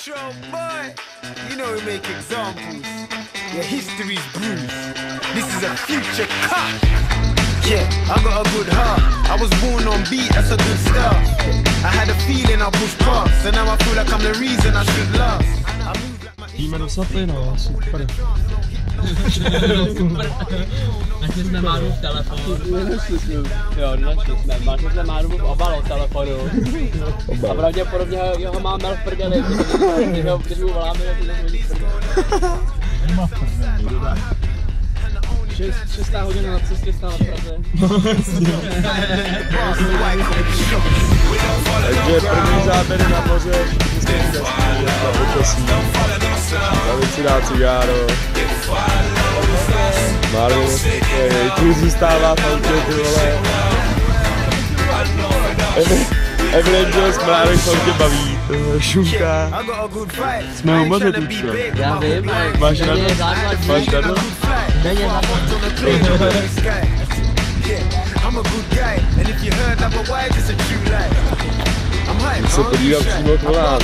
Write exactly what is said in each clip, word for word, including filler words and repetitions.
Intro, boy. You know we make examples. Your history's bruised. This is a future cut. Yeah, I got a good heart. I was born on beat, that's a good start. I had a feeling I pushed past, and now I feel like I'm the reason I should last. I move like my Jméno svatý, no, super. Našli jsme Máru v telefonu. Nenašli jsme. Jo, nenašli jsme. Našli jsme Máru v obalu telefonu. A pravděpodobně ho, ho má Mel v prdeli. Když mu voláme, tak to není v prdeli. Nemá v prdeli. Šestá hodina na cestě stále v Praze. Takže první záběry na moře, všichni jsme šťastní, na počasí. David si dá cigáro. Marvin, tu zůstává v autě, ty vole. Evidentně s Mrádek v autě baví, šumka. Jsme u moře, Tučko. Já vím, máš na to? Máš na to? Není na to. Když se podívám přímo k volám.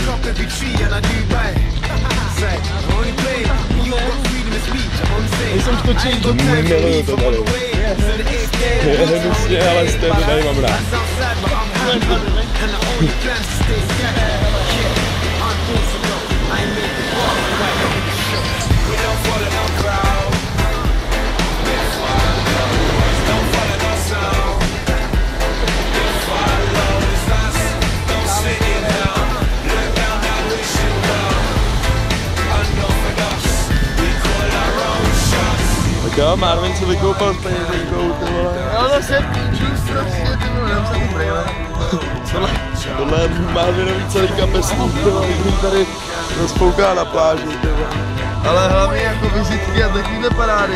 Nejsem skočil do miluju to tady. Je hnusně, ale z této tady mám rád. Tak jo, Marvin se vykoupal s peněženkou, ty vole. No zase čus, prostě, ty vole, nevím se mu brýle. Tohle, tohle je Marvinový celý kapesný, ty vole, který tady rozpouká na pláži, ty vole. Ale hlavně jako vizitky a takovýhle parády.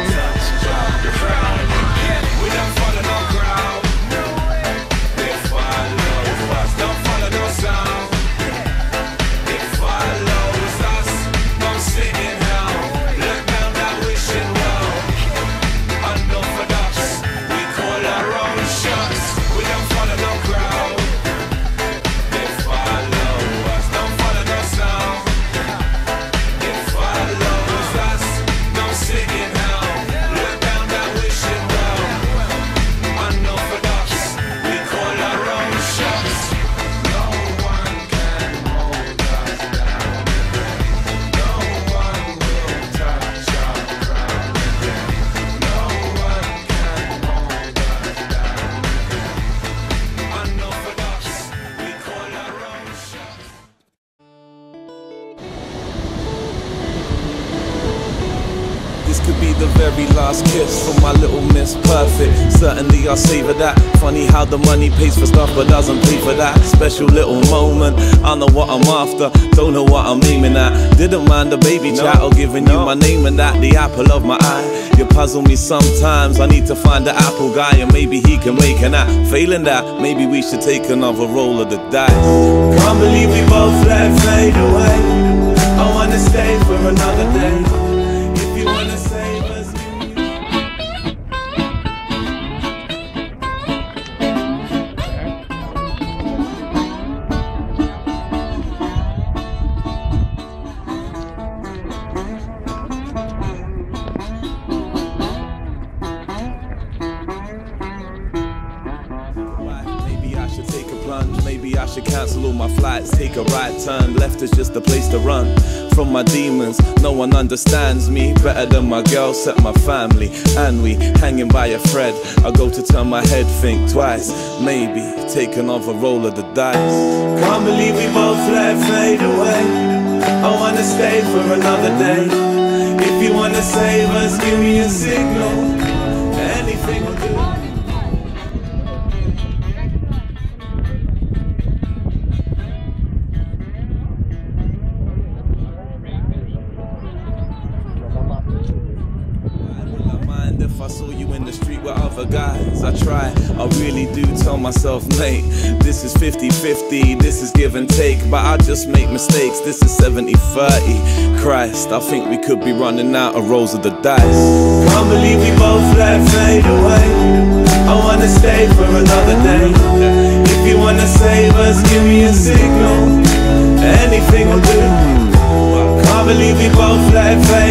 This could be the very last kiss from my little miss perfect. Certainly I'll savor that. Funny how the money pays for stuff but doesn't pay for that special little moment. I know what I'm after, don't know what I'm aiming at. Didn't mind the baby no, chat or giving no. you my name and that. The apple of my eye. You puzzle me sometimes. I need to find the apple guy and maybe he can make an app. Failing that, maybe we should take another roll of the dice. Can't believe we both let fade away. I wanna stay for another day. If you wanna save us, maybe I should take a plunge, maybe I should cancel all my flights, take a right turn. Left is just a place to run from my demons. No one understands me better than my girl, set my family, and we hanging by a thread. I go to turn my head, think twice, maybe take another roll of the dice. Can't believe we both let fade away. I wanna stay for another day. If you wanna save us, give me a signal. Anything will do. If I saw you in the street with other guys, I try, I really do tell myself, mate, this is fifty fifty, this is give and take, but I just make mistakes, this is seventy thirty. Christ, I think we could be running out of rolls of the dice. Can't believe we both let fade away. I wanna stay for another day. If you wanna save us, give me a signal. Anything will do.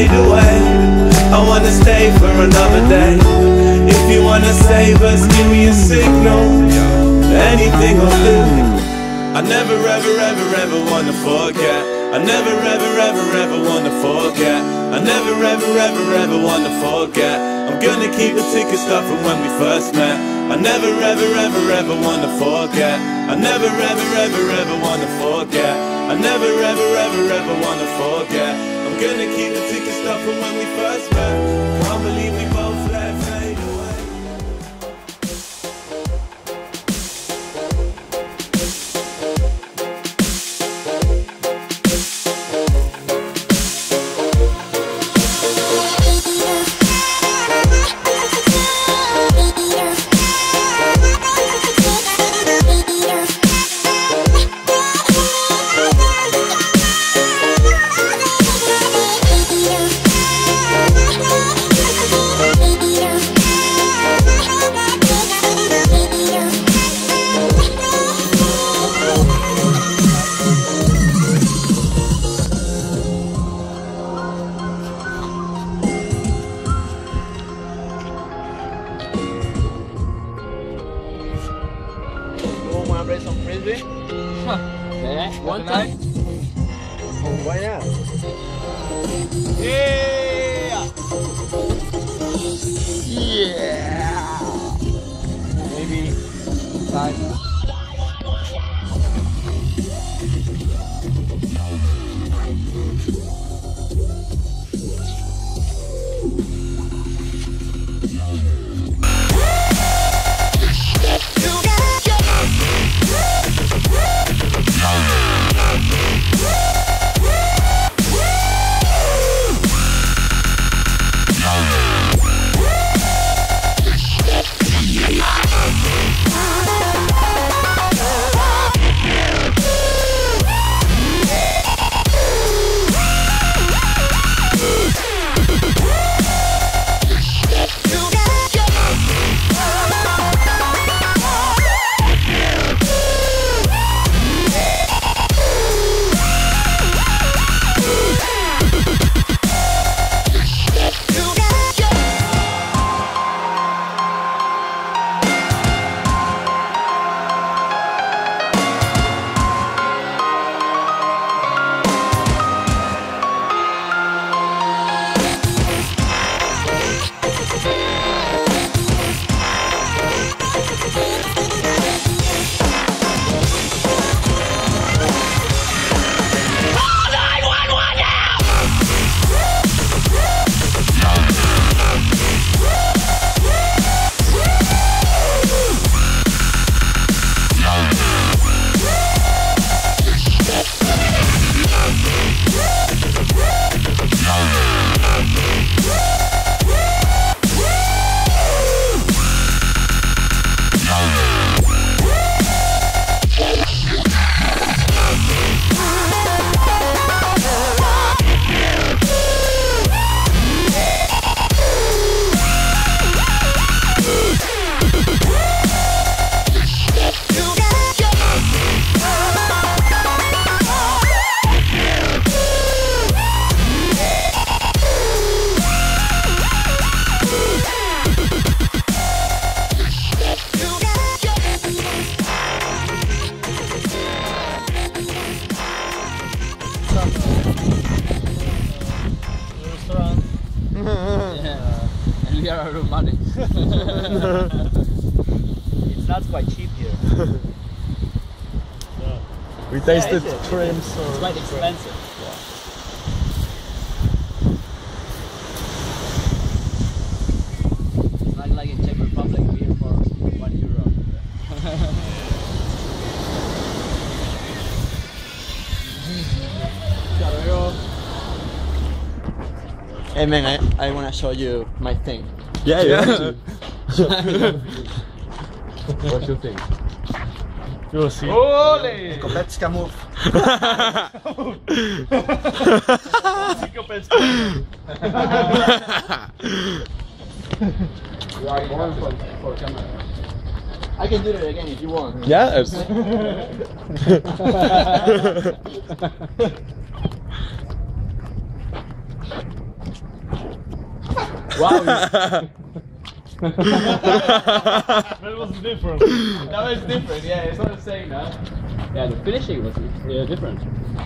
fade away. I wanna stay for another day. If you wanna save us, give me a signal. Anything will do. I never ever ever ever wanna forget. I never ever ever ever wanna forget. I never ever ever ever wanna forget. I'm gonna keep the ticket stuff from when we first met. I never ever ever ever wanna forget. I never ever ever ever wanna forget. I never ever ever ever wanna forget. I'm gonna keep the ticket stuff from when we first met. Can't believe we both let fade away. Play some frisbee? Huh. Yeah, one time? Oh, why not? Yeah! Yeah! Maybe five. Restaurant. Yeah. And we are out of money. It's not quite cheap here. Yeah. We tasted yeah, it's, shrimp. it's, it's quite expensive. Yeah. It's not like in Czech Republic beer for one euro. Hey man, I, I want to show you my thing. Yeah, yeah. What's your thing? You'll see. Ole! Kopecka move. I can do it again if you want. Yes. Wow. That was different. That was different, yeah, it's not the same now. Yeah, the finishing was yeah, different.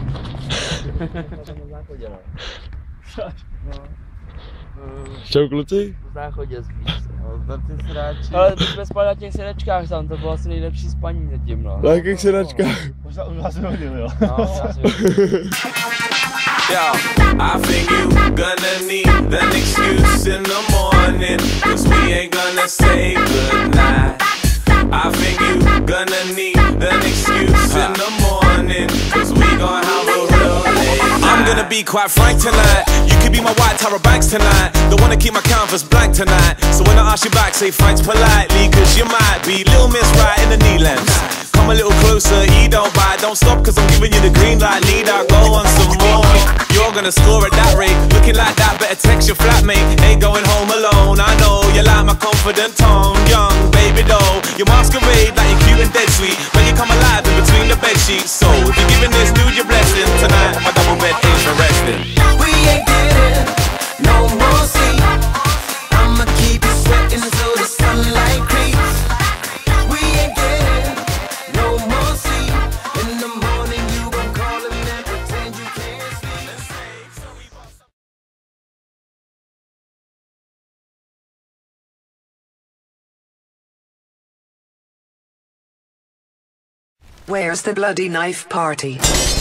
Šoukluci? Záchodě spíš. No, ty sráči. Ale my jsme spali na těch sedačkách tam, to bylo asi nejlepší spaní zatím, no. Na jakých sedačkách? Možná už vás vyhodil, jo. No, já si myslím. Yo, I think you gonna need an excuse in the morning, cause we ain't gonna say goodnight. I think you gonna need an excuse in the morning, cause we gon' have a real late night. I'm gonna be quite frank tonight. You could be my white Tara Banks tonight. Don't wanna keep my canvas blank tonight. So when I ask you back, say thanks politely, cause you might be Little Miss right in the knee lengths. Come a little closer, he don't bite. Don't stop cause I'm giving you the green light. Need I go on some more? You're gonna score at that rate. Looking like that, better text your flatmate. Ain't going home alone, I know. You like my confident tone. Young baby doll, you masquerade like you're cute and dead sweet. When you come alive in between the bed sheets. So if you're giving this dude your blessing, tonight my double bed ain't for resting. We ain't getting no more sleep. I'ma keep you sweating until the sunlight creeps. We ain't getting no more sleep. In the morning you gon' call him and pretend you can't sleep. Where's the bloody knife party?